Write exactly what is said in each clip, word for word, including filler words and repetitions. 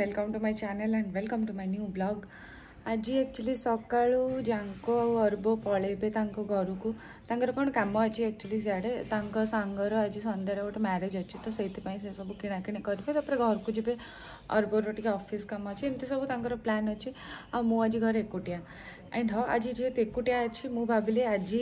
Welcome to my channel and welcome to my new vlog. आज actually सकाळू जांको अर्ब पलैबे घर को तांकर कौन काम अच्छी एक्चुअली सियाड़े सांगर आज संध्यार गोटे मैरेज अच्छी तो से सब किणाकिणी करेंगे घर को जी अर्बर टे ऑफिस काम अच्छे एमती सब तांकर प्लान अच्छी आ मु आज घर एकुटिया एंड हाँ आज जेहेतु एकुटिया अच्छी मु भाविली आज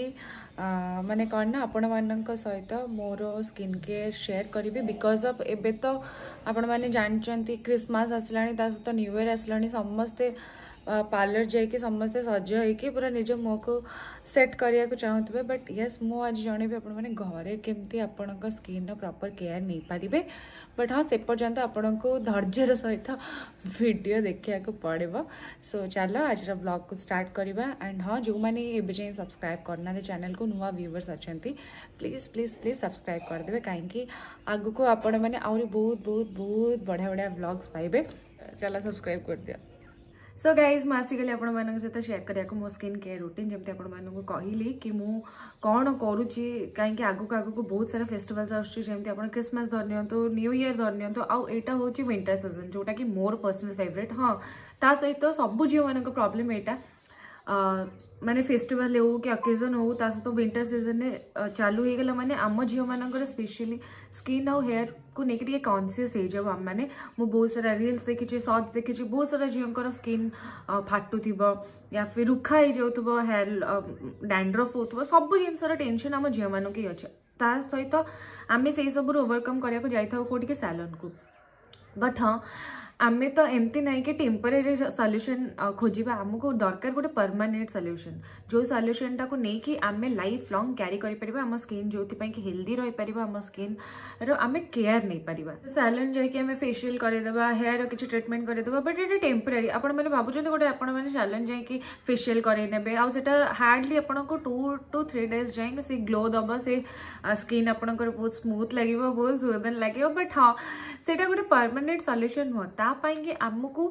माने कौन ना आपण मान सहित मोर स्किन केयर शेयर करी बिकज ऑफ एबे तो आपण मैंने जानते क्रिसमस आसला सहित न्यू ईयर आसला समस्ते पार्लर जाइए समस्ते सज हो पूरा निज मुह को सेट करने को चाहूबे बट यस मु आज जनइबी आपण मैंने घरे केमती आपण स्किन प्रॉपर केयर नहीं पारे बट हाँ से पर्यंत आपण को धैर्यर सहित वीडियो देखा पड़ो सो चलो आज व्लॉग को स्टार्ट करवा एंड हाँ जो मैंने एवं जाए सब्सक्राइब करना चैनल को नुआ व्यूवर्स अच्छा प्लीज प्लीज प्लीज सब्सक्राइब करदे कहीं आग को आपण मैंने आहरी बहुत बहुत बहुत बढ़िया बढ़िया व्लॉग्स पाइबे चलो सब्सक्राइब कर दिया। सो गाइज मैं आसिकली आपण मान सहित शेयर करने मो स्किन केयर रूटीन जमी आपण मानक कहली कि मु कौन करुच्ची कहीं आगक आगक बहुत सारा फेस्टिवल्स आसमी आप क्रिसमस धर नियंतु न्यू ईयर धर नियंतु आउ एटा होची विंटर सीजन जोटा कि मोर पर्सनल फेवरेट हाँ ता सहित सब झील मान प्रॉब्लम यहाँ माने फेस्टिवल हो कि ओकेजन हो ता सहित विंटर सीजन में चालू हो गला माने आम झील मान स्पेशली स्किन आउ हेयर को लेकिन कॉन्शियस हो जाओ आम मैंने मु बहुत सारा रील्स देखी सर्ट्स देखी बहुत सारा झील स्किन फाटू या फिर रुखा हो जाऊ हेयर डैंड्रफ हो सब जिनसर टेंशन आम झील मानक ही अच्छे ता सहित आम से सब ओवरकम करने जाइए कौटिके सैलून को बट हाँ आमे तो एमती ना कि टेम्परेरी सॉल्यूशन खोजा आमको दरकार गोटे परमानेंट सॉल्यूशन जो सॉल्यूशन टाको नहीं कि आमे लाइफ लॉन्ग कैरी करि परिबा आम स्किन जो कि हेल्दी रही परिबा आम स्किन रो आमे केयर नहीं परिबा सैलून जाके आमे फेशियल करदेबा हेयर किछि ट्रीटमेंट करदेबा बट एटा टेम्परेरी आपण माने भाबुचंते गोटे आपण माने सैलून जाके फेशियल करे नेबे आ सेटा हार्डली आपण को टू टू थ्री डेज जाएंगे से ग्लो दबा से स्किन आपण को बहुत स्मूथ लागिबो बहुत सुंदर लागिबो बट हां सेटा गोटे परमानेंट सॉल्यूशन हो कि आमको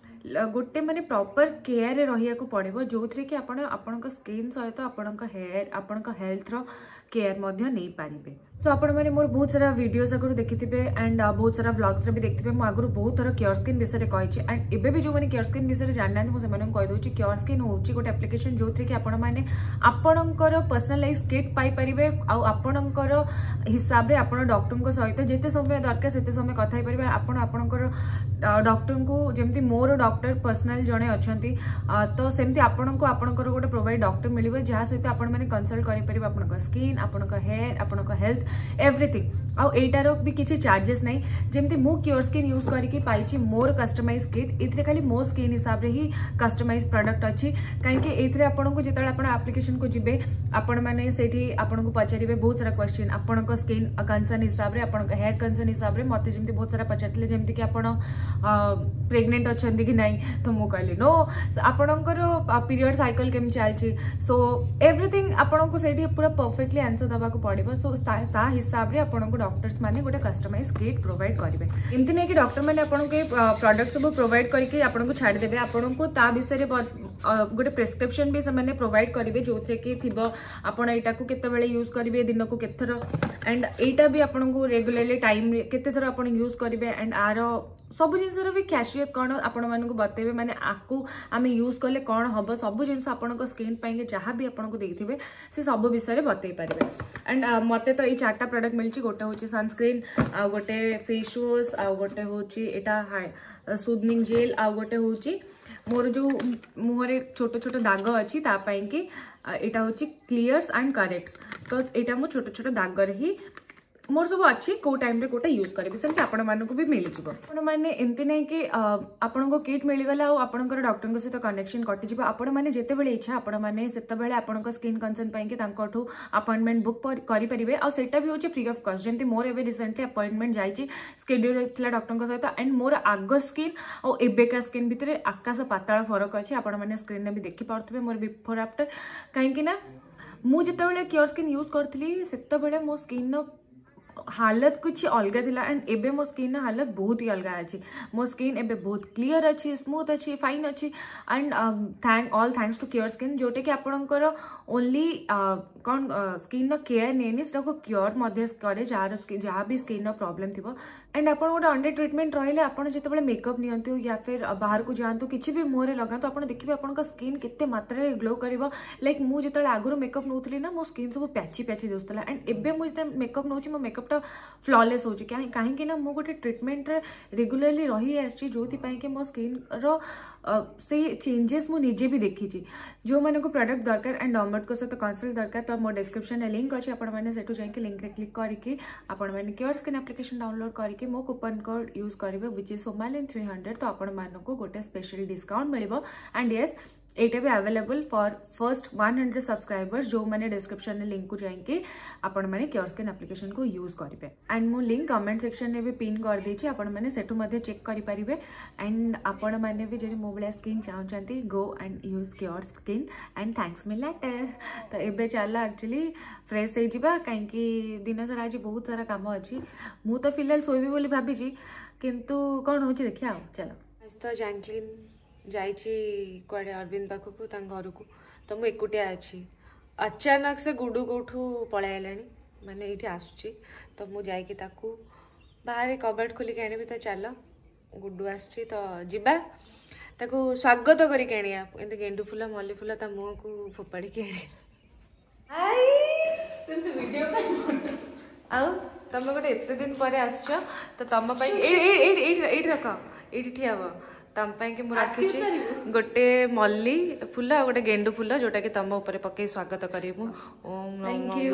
गोटे माने प्रॉपर केयर रहिया को पड़ो जो थी कि आपण आपण स्किन सहित आपण हेयर आपण हेल्थ रो केयर मध्य नहीं पारिबे सो आपण माने मोर बहुत सारा वीडियोस आगु देखिथिबे एंड बहुत सारा व्लॉग्स रे भी देखिथिबे मु आगु बहुत थोड़ा केयर स्किन विषय रे कहिछि एंड एबे भी जो माने केयर स्किन विषय रे जानना मु सेमानन कहि दोछि केयर स्किन होछि गोटे एप्लीकेशन जो थी कि आपण माने आपणकर पर्सनलाइज किट पाई परिबे आ आपणकर हिसाब रे आपण डॉक्टर को सहित जेते समय दरकार सेते समय कथा ही परिबे आपण आपणकर डॉक्टर को जेमती मोर डॉक्टर पर्सनल जणे अछंती तो सेमती आपण को आपणकर गोटे प्रोवाइड डॉक्टर मिलिबे जहा सहित आपण माने कंसल्ट करि परिबे आपणकर स्किन आपणकर हेयर आपणकर हेल्थ एवरीथिंग आउ एटार भी किसी चार्जेस नहीं जमती मु क्योर स्किन यूज करके पाई मोर कस्टमाइज किट इतरे खाली मो स्किन हिसाब रे ही कस्टमाइज प्रोडक्ट अच्छी कहीं एथरे आपन को जिते आपण एप्लिकेशन को जिबे आपण माने सेठी आपण को पचारिबे बहुत सारा क्वेश्चन आपण को स्किन कंसर्न हिसाब रे आपण को हेयर कंसर्न हिसाब रे मते जमती बहुत सारा पचारले जमती कि आपण प्रेग्नेंट अछंती कि नहीं तो मु कहली नो आपणकर पीरियड साइकिल केम चलची सो एवरीथिंग आपण को सेठी पूरा परफेक्टली आंसर दबा को पड़िबो सो ता हिसाब रे आपण को डॉक्टर्स माने गोटे कस्टमाइज किट प्रोवाइड करेंगे एमती नहीं कि डॉक्टर माने आपण के प्रोडक्ट सब प्रोवाइड करके आपण को छाड़ देबे आपण को ता विषय गोटे प्रेस्क्रिप्शन भी से प्रोवाइड करेंगे जो थे कि थिबो आपण एटा को केते बेले यूज करेंगे दिन को केते एंड एटा भी आपण को रेगुलरली टाइम केते थर आपण यूज करेंगे एंड आर सब जिनसर भी कैशियत कौन आपण मानक बतेबे माने आकु आमे यूज कले कौन हम सब जिनस आपण को स्किन पाएंगे जहाँ भी आपण को देखिथे से सब विषय बतई पारे एंड मते तो ये चार्टा प्रोडक्ट मिलची गोटे होची सनस्क्रीन आ गोटे फेस वॉश आ गोटे होची एटा सुदनिंग जेल आ गोटे होची मोर जो मुहरे छोट छोट दाग अच्छी तापाई कि एटा होची क्लियर्स एंड करेक्ट्स तो एटा मु छोट छोट दाग रे ही मोर सब अच्छी को टाइम रे कोटा यूज करेंगे सेमती आपण मानक भी मिल जिवो आपण माने एमती नहीं कि आपण को किट मिल गला आ आपणकर डॉक्टर सहित कनेक्शन कटि जिवो आपण माने जेते बेले इच्छा आपण माने सेते बेले आपण को स्किन कंसर्न पाई कि तांकोठू अपॉइंटमेंट बुक करि परिबे आ सेटा भी होची फ्री ऑफ कॉस्ट जेमती मोर एबे रिसेंटली अपॉइंटमेंट जाईची शेड्यूल थिला डॉक्टर को सहित एंड मोर आगो स्किन और एबे का स्किन भितरे आकाश पाताल फरक अछि आपण माने स्क्रीन में भी देखि पारथबे मोर बिफोर आफ्टर कहीं कि ना मु जेते बेले केयर स्किन यूज करथली सेते बेले मो स्किन हालत कुछ अलग थिला एंड एबे मो स्किन हालत बहुत ही अलग अच्छी मो स्किन एबे बहुत क्लियर अच्छी स्मूथ अच्छी फाइन अच्छी and thank all thanks to care skin जोटे कि आपणकर ओनली कौन स्किन केयर नहीं से क्योर करे जार जहाँ भी स्किन प्रोब्लेम थी एंड आप गोटे अंडर ट्रिटमेंट रही आपड़ जो मेकअप नियंतु या फिर बाहर को जातु किसी भी मुहर लगातु आप देखिए आप स्किन केते मात्रा ग्लो कर लाइक मुझे जो आगुरी मेकअप नौली ना मो स्किन सब पैची पैची दूसला एंड एबे मुझे मेकअप नौ मो मेकअपटा फ्लॉलेस हो कहीं ना मु गोटे ट्रिटमेंट रेगुलरली रही आसी जो कि मो स्किन रो से चेंजेस मु निजे भी देखी जो मैंने को प्रोडक्ट दरकार एंड डॉमर्ट को सहित कंसल्ट दरकार तो मो डिस्क्रिप्शन में लिंक अच्छे आपण मैंने सेठू जाके लिंक रे क्लिक करके आपण मैंने केयर स्किन एप्लिकेशन डाउनलोड करके मो कूपन कोड यूज करेंगे विच इज सोमालिन थ्री हंड्रेड तो आपण मानक गोटे स्पेशल डिस्काउंट मिलिबो एंड यस एटा भी available for first one hundred subscribers जो मैंने डिस्क्रिप्शन में लिंक को जाइए आपण मैंने केयर स्किन एप्लिकेशन को यूज करेंगे एंड मो लिंक कमेंट सेक्शन में भी पिन कर देछि आपण मैंने सेठू मध्ये चेक करि परिबे एंड आपण मैंने भी जदि मो भलिया स्किन चाहते go and use care skin and thanks me later तो एबे चला एक्चुअली फ्रेश हो जिबा कहीं दिन सारा आज बहुत सारा काम अच्छी मु तो फिलहाल सोइबी बोली भाभी किंतु कौन हो देखिए चलो आज तो जैंकलिन जाइए कुआडे अरविंद पाखक घर को तो मुझे एकुटिया अच्छी अचानक से गुडू कौटू पलैला माने ये आसूची तो मुझे जाकि बाहर कबर्ड खोलिक आनी तो चल गुडू आसी तो जीवा ताको स्वागत करके आनिया एमती गेंडू फूल मल्ली फूल ता मुँह को फोपाड़ी आउ तुम गोटे एत दिन पर आस तो तुम रख ये ठिया हे तम कि मुझे रखी गोटे मल्ली फूल आ गोटे गेंडू फूल जोटा कि तुम ऊपर पकई स्वागत करूँ ओम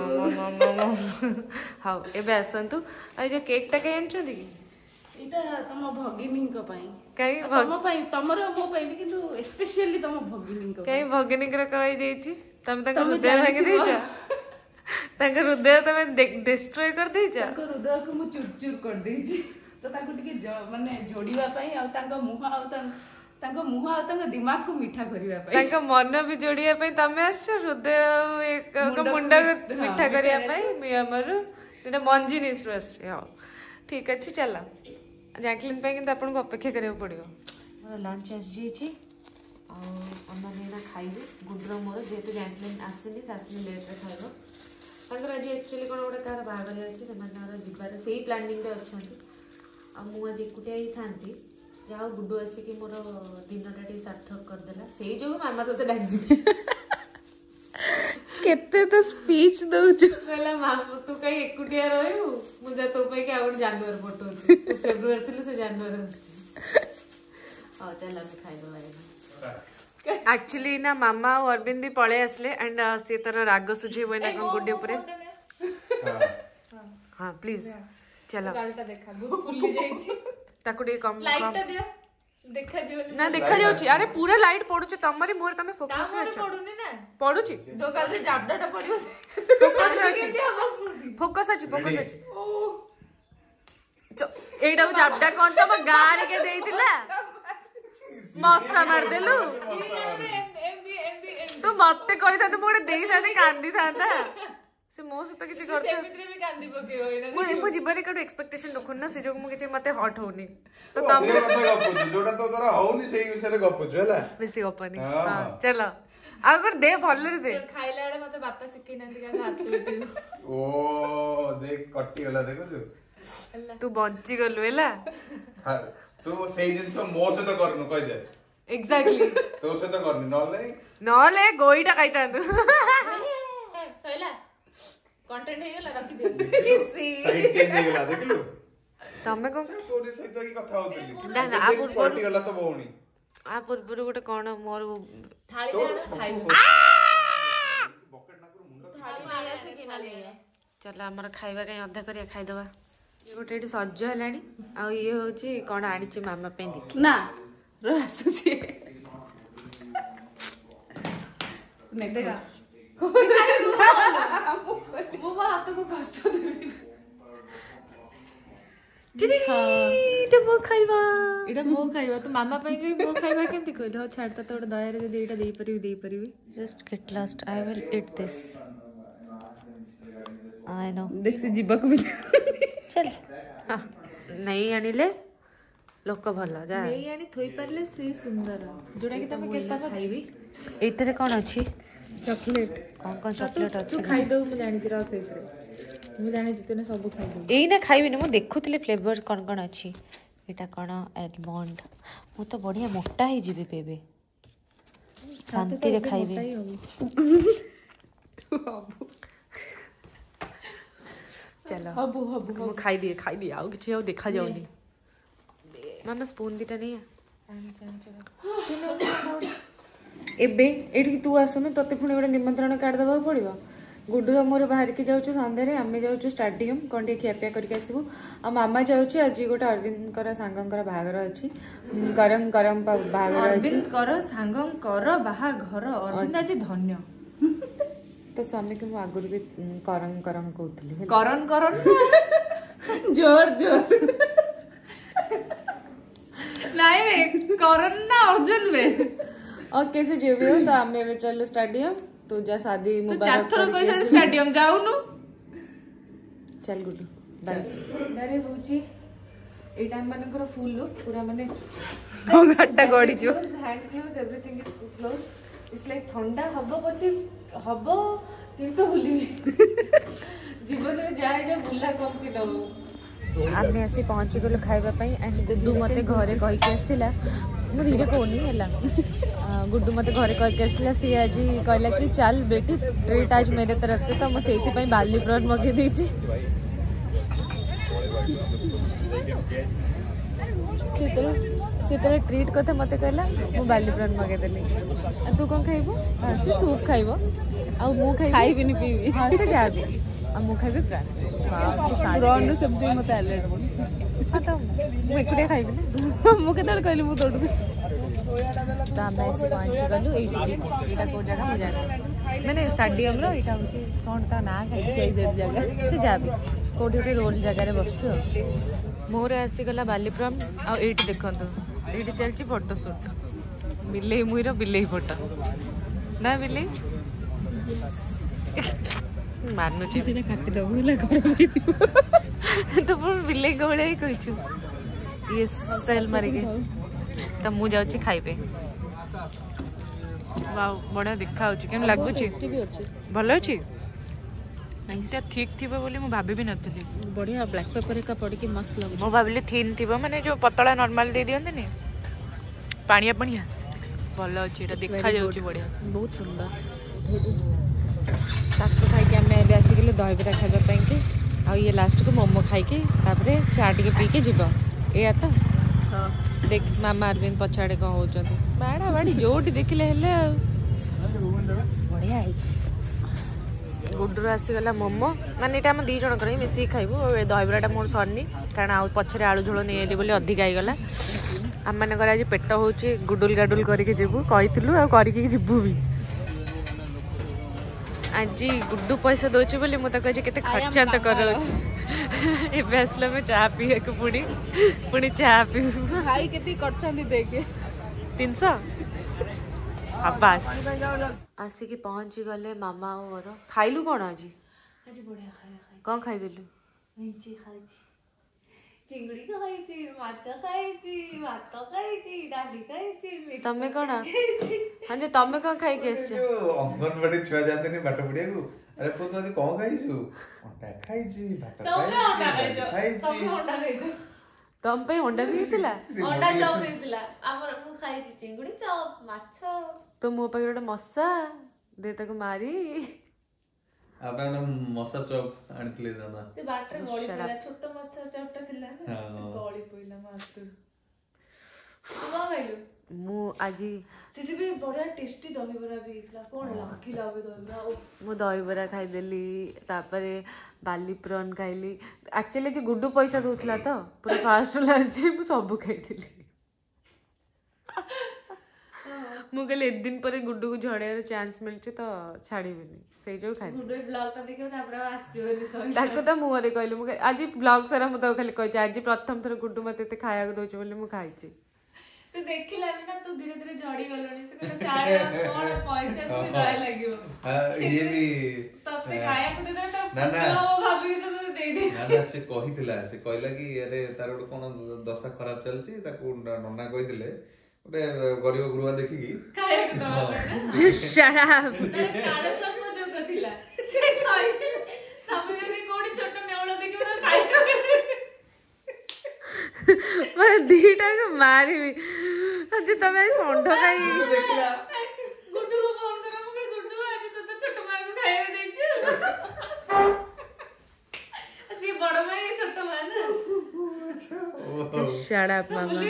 हाँ एबे आसतु जो केकटा कहीं आनी कि तुम भगिनी कहीं तमर मो किंतु स्पेशली तुम भगिनी कहीं भगिनी कही तुम हृदय भांगी देच हृदय तुम डिस्ट्रॉय कर देच हृदय को मु चूर चूर कर देची तो माने जोड़िया मुह आ मुह आ दिमाग को मीठा करने मन भी जोड़िया तुम आस हृदय मुंड मीठा करने आमर मंजी निश्रु आस हाँ ठीक अच्छे चल जैकलिन कि आपको अपेक्षा करा पड़ो लंच आसी मैंने खाइबे गुड्र मोर जेहेतु जैकलिन आसनी आसनी लेट्रे खाइब आज एक्चुअली कौन गोटे कह बाहर अच्छे जीवार से प्लानिंग अच्छा आज एकुटिया ही था जहाँ गुडू आसिक मोर दिनटा टे सार्थक करदेला से जो मामा तो डाक केते तो स्पीच दउछ कहला मामा तू कहीं एकुटिया रहू मुझे तो पे के आउट जानवर पटोची फेब्रुआरी थिले से जानवर आछी हां चल हम खाइ दो एक्चुअली ना मामा और अरविंद भी पळे आसले एंड से तर राग सुझेबो ना गुड्डे ऊपर हां हां प्लीज चलो गालटा देखा बहुत फुल्ली जाईची ताको टे कम लाइटटा दियो देखा जो ना देखा जाउची अरे पूरा लाइट पडुची तमरी मोर तमे फोकस रे छ पडुनी ना पडुची दो गाल रे जाबडाटा पडियो फोकस रे अछि फोकस अछि फोकस अछि एडा जाबडा कोन तम गाड़ी के देइतिला मस्सा मार देलु तो मते कहि था तो मोडे देई था कांदी था से मो सहित किसी करते सेमित्रे भी कांदी पकेओ एना मु मु जीवन काडो एक्सपेक्टेशन रखुन ना से जो मु किछि मते हॉट होनी तो तम कथा गप्पु जोटा तो तोरा होनी सेही विषय रे गप्पु छला बेसी गप्पनी हां चलो अगर दे भल्ले रे दे खाइला वाले मते बापा सिखै नंदी का हाथ लुटी ओ देख कट्टी गला देखो जो तू बंची गलु एला हां तू सेही जिंस मो से तो करनु कहि दे एग्जैक्टली तो से तो करनी नले नले गोईटा खाइता तू सइला कंटेंट हे गेला रखि दे साइड चेंज हे गेला देखलु तमे को तोरी सहित की कथा होतली ना ना आ पूर्व गला तो बोउनी आ पूर्व गोटे कोन मोर थाली दे खाइबो बकेट ना कर मुंड थाली आया से केना ले चल हमर खाइबा कहीं अधा करिया खाइ दबा ये गोटे एटी सज्ज हलानी आ ये होची कोन आनी छी मामा पे देखि ना रो आसुसी ने देखा वो हाथ को कष्ट देबी जिडी इटा मो खाइबा इटा मो खाइबा तो मामा पई गई मो खाइबा केंती कहलो छाड़ता तो दया रे जदी इटा देई परिबी देई परिबी just get last I will eat this I know देख से जीवा को भी चल हाँ नहीं आनिले लोक भल जा नहीं आनी थोई पारले से सुंदर जोड़ा कि तमे केता खाइबी एतरे कोन अछि चॉकलेट कोन कोन चॉकलेट अछि तू खाइ दो मु जानि जरा फेवरेट मु जानि जितने सब खाइ दो एई ना खाइबी ना मु देखुतले फ्लेवर कोन कोन अछि एटा कोन आलमंड मु तो बढ़िया मोटा ही जीबी पेबे शांति रे खाइबे चलो हबु हबु मु खाइ दिए खाइ दिए आउ किछ आउ देखा जाउनी मामा स्पून दिटा नहीं एबे एठी तू आसुनु तते पुणी गोटे निमंत्रण कार्ड देबा पड़िबो गुड्डू मोर बाहर की जाउछु संध्यारे आमे जाउछु स्टेडियम कोंडी खियापिया करके आसीबू आ मामा जाउछु आज गोटे अरविंद कर सांगंकर बाहागर अछि गरम गरम बाहागर अछि अरविंद कर सांगंकर बाहागर अरविंद आज धन्य तो स्वामी के आगुर भी करम करम कहउतली करन करन जोर जोर नहीं बे करन ना अर्जुन बे और कैसे जेबे हो तो आमे में चलो स्टेडियम तो जा शादी मुबारक तो चार थोर स्टेडियम जाउनु चल गुड्डू बाय दारे होची ए टाइम मानकर फुल लुक पूरा माने घट्टा गडी जो hand close everything is close it's like ठंडा हबो पछे हबो किंतु भूली जीवन में जाए जा बुला कम थी दबो आमे आसी पहुंच गलो खाइबा पई एंड गुड्डू मते घरे कहि के आस्थिला मु धीरे कोनी हैला गुड्डू मते घरे कहि के आस्थिला सी आज कहला कि चल बेटी ट्रीट आज मेरे तरफ से तो म सेति पई बाली ब्रेड मगे देछि सेतरा सेतरा ट्रीट कथे मते कहला मु बाली ब्रेड मगे देली आ तू कोन खाइबो हां से सूप खाइबो आ मु खाइ खाइबी नि पीबी हां से जाबी आ मु खाइबी प्राण ब्राउन सब्जी मते अलर्जी हां तो मु एकुडे खाइबी ना मु केतल कहली मु तोडू तो आम ऐसे पहुंची गलु एटा को जगह हो जाए मैंने स्टेडियम रो एटा होची कोन ता ना खाइ से जगह से जाबी कोडी कोडी रोल जगह रे बसछु मोर आसी गला बालीपुरम आ एटी देखंतु एटी चलची फोटो शूट बिल्ले मुइर बिल्ले फोटो ना बिल्ले मारनु छी सेटा काटी दबो होला गरम के तो पर बिल्ले गळे ही कहछु ये स्टाइल मारे के त मु जाउची खाइबे वाओ बड़ा देखा होची केम लागु छी भलो छी ऐसा ठीक थिबो बोली मु भाबी भी नथली बढ़िया ब्लैक पेपर का पड़ के मस्त लागु मु भाबली थिन थिबो माने जो पतला नॉर्मल दे दियंते ने पानिया पानिया भलो अछि एटा देखा जाउची बढ़िया बहुत सुंदर ताको खाइ के हमें बेसी गेले दही बड़ा खाइबा पई के आ ये लास्ट को मोमो खाइ के तापरे चा टिके पी के जिबो एया त हां देख मामा अरविंद पछाड़े कौन होचंती बाड़ा बाड़ी जोटी देखले हेले बढ़िया है गुड्डू आसीगला मोमो माने एटा हम दी जण करे मिसी खाइबो दही बड़ाटा मोर सरनी कारण आ पछरे आलू झोल नै एली बोली अधिक आइ गला हम माने करे आज पेट होची गुडुल गाडुल करके जेबू कहितलु आ करके जेबू भी आज गुड्डू पैसा दोची बोली मु त कहि केते खर्चा त करो ए बेसला में चाह पिए के पुणी पुणी चाह पी खाई केती करथांदी देखे तीन सौ आबास आसी के पहुंची गले मामा और खाइलु कोन आज आज बढ़िया खाया खाई कोन खाइ देलु मिंची खाई चिंगड़ी खाई छी माछ खाई छी भात खाई छी डाली खाई छी तमे कोन हां जे तमे कोन खाइ के छ अंगनवाड़ी छुआ जाते ने बाटा बुडिया को अरे को तो आज कोन खाई छु अंडा खाई छी भात खाई छी खाई छी अंडा खाई छी तम पे अंडा भी अंडा चॉप हेतिला हमर मु खाई छी चिंगड़ी चॉप माछ तो मो पे गोटे मसा दे तक मारी आपन मसा चॉप आणतले दादा से बाटरे गळी पइला छोटो मसा चॉपटा थिला ना से गळी पइला मास्तु तू का खाइलु मु आजी सेठी भी बढ़िया टेस्टी दही बरा भी इतला कोन लागिला बे दही बरा मु दही बरा खाइ देली तापरे बाली प्रॉन खाइली एक्चुअली जे गुड्डू पैसा दोथला तो पूरा फास्ट लंच मु सब खाइ देली मु गले एक दिन पर गुड्डू को झड़े चांस मिलचे तो छाड़ीबिनी से जो खाइ गुड्डू ब्लॉग ता देखियो तापर आसीबनी सही ताको त मु रे कहली मु आज ब्लॉग सारा मु तो खाली कहै आज प्रथम थर गुड्डू मते ते खाया को दोछ बोली मु खाइ छी से देखिला बिना तू धीरे धीरे झड़ी गलोनी से कहला चार कोन पैसा को भी दया लागियो हां ये भी तब से खाया को दे दे ना ना तो भाभी से तो दे ना से कहितला से कहला कि अरे तार गोटे कोन दशा खराब चलची ताको नन्ना कहितले गोटे गरीब गृह देखिकी Just shut up. काले सपन जो कथिला से कहितले तमे जदी कोडी छोट नेवळ देखिबो त खाइ मैं दीटा को मारिबी आज तमे संढ खाई देखला गुड्डू को फोन करा मुके गुड्डू आज तो तो छोट मां को खाइबे देछि असि बड़ मां ये छोट मां ना Just shut up मामा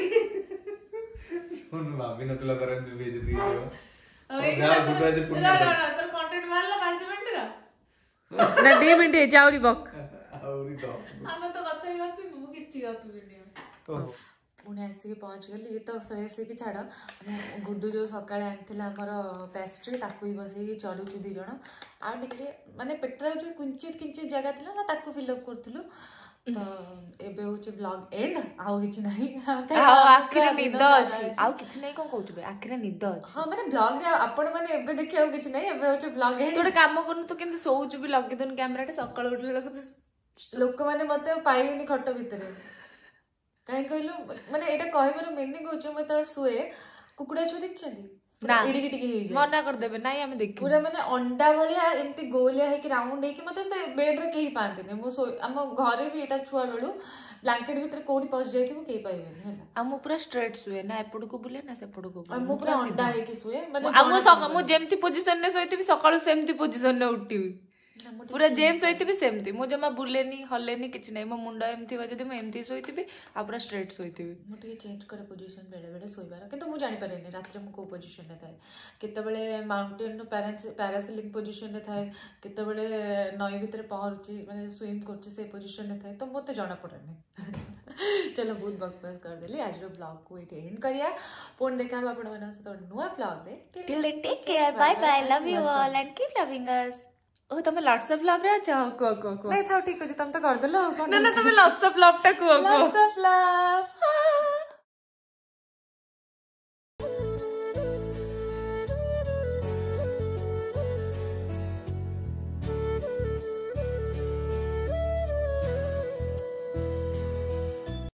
सुन भाभी नतला तरन तू भेज दी जो ओए जा गुड्डू आज पुण्य ना ना तोर कंटेंट मारला पाँच मिनिट रा ना दे मिनट जाउरी बक आउरी तो हम तो कथा ही गपी मु किछि गपी बिनी पुणे आसिक पहुँच गली ये तो फ्रेश होगी छाड़ गुड्डू जो सका आमर पेस्ट्री ताकू ही बस चलुचु दी जन आगे माने पेटर जो किंचित किंचित जगह थी ना ताकू फिलअप करूँ तो एबे होचे ब्लॉग एंड आउ किछि नाही आखिरे निद अछि आउ किछि नाही कोन कहउछबे आखिरे निद अछि हां माने ब्लॉग रे आपण माने एबे देखि आउ किछि नाही एबे होचे ब्लॉग एंड तोटे काम करनु तो केमते सोउछु भी लगे दोन कैमरा टे सकाळ उठले लगे लोक माने मते पाइबेनी खट भितरे काहे कहलु माने एटा कहबार मीनिंग होचे म तळे सुए कुकुडा छु देखछथि ना इडी गिटी के हेइ मना कर देबे नाही हमें देखि पूरा माने अंडा भलिया एमती गोलिया है कि राउंड है कि मते से बेड रे केही पांते ने मो सो हम घरे भी एटा छुआ बेलु ब्लैंकेट भीतर कोडी पस जाय कि मो केही पाइबेनी हैला हम पूरा स्ट्रेट सुए ना एपड़ को बुले ना सेपड़ को बुले मो पूरा अंडा है कि सुए माने हम सक मु जेमती पोजीशन ने सोइति भी सकाळु सेमती पोजीशन ने उठिबी पूरा जेम सोइति भी सेमती मु जमा बुलेनी हलेनी किछ नै मो मुंडा एमती बा जदी म एमती सोइति भी आ पूरा स्ट्रेट सोइति भी मु टे चेंज करे पोजीशन बेले बेले सोइबार किंतु मु जानि पारेनी रात्रि मु को पोजीशन ने थाए केते बेले माउंटेन पैरेंट्स पैरासेलिंग पोजीशन ने थाए केते बेले नई भीतर पहरुची माने स्विम करची से पोजीशन ने थाए तो मते जाना पड़ेनी चलो बहुत बकवास कर देली आज रो ब्लॉग को एटे एंड करिया फोन देखा आपण माने से नुवा ब्लॉग रे till take care bye bye love you all and keep loving us ओ तमे लॉट्स ऑफ लव रे जाओ को को को नहीं था ठीक हो तुम तो कर देलो ना ना तमे लॉट्स ऑफ लव टा को को लॉट्स ऑफ लव